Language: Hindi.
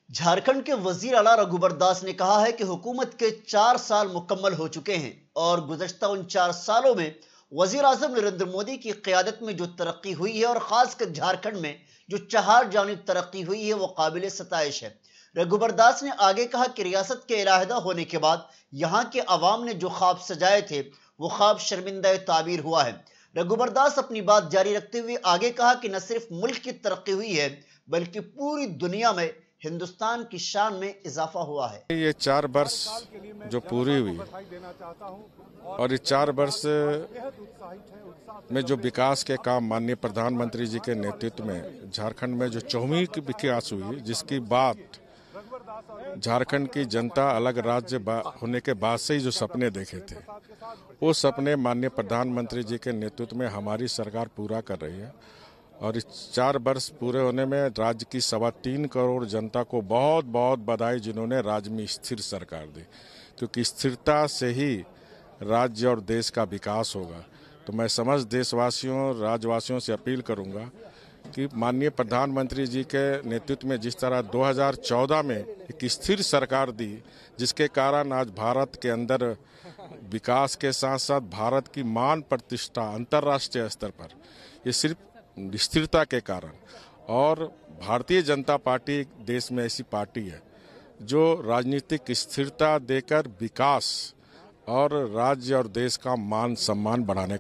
झारखंड के वजीर आला रघुबर दास ने कहा है कि हुकूमत के 4 साल मुकम्मल हो चुके हैं और गुज़श्ता उन 4 सालों में वजीर आजम नरेंद्र मोदी की क़यादत में जो तरक्की हुई है और ख़ासकर झारखंड में जो चार जानिब तरक्की हुई है वो काबिल सताइश है। रघुबर दास ने आगे कहा कि रियासत के इलाहदा होने के बाद यहाँ के अवाम ने जो ख्वाब सजाए थे वो ख्वाब शर्मिंदा ताबीर हुआ है। रघुबर दास अपनी बात जारी रखते हुए आगे कहा कि न सिर्फ मुल्क की तरक्की हुई है बल्कि पूरी दुनिया में हिंदुस्तान की शान में इजाफा हुआ है। ये 4 वर्ष जो पूरी हुई और इस 4 वर्ष में जो विकास के काम माननीय प्रधानमंत्री जी के नेतृत्व में झारखंड में जो चौमुखी की विकास हुई, जिसकी बात झारखंड की जनता अलग राज्य होने के बाद से ही जो सपने देखे थे, वो सपने माननीय प्रधानमंत्री जी के नेतृत्व में हमारी सरकार पूरा कर रही है। और इस 4 वर्ष पूरे होने में राज्य की 3.25 करोड़ जनता को बहुत बहुत बधाई, जिन्होंने राज्य में स्थिर सरकार दी, क्योंकि स्थिरता से ही राज्य और देश का विकास होगा। तो मैं समस्त देशवासियों राज्यवासियों से अपील करूंगा कि माननीय प्रधानमंत्री जी के नेतृत्व में जिस तरह 2014 में एक स्थिर सरकार दी, जिसके कारण आज भारत के अंदर विकास के साथ साथ भारत की मान प्रतिष्ठा अंतर्राष्ट्रीय स्तर पर, ये सिर्फ स्थिरता के कारण। और भारतीय जनता पार्टी देश में ऐसी पार्टी है जो राजनीतिक स्थिरता देकर विकास और राज्य और देश का मान सम्मान बढ़ाने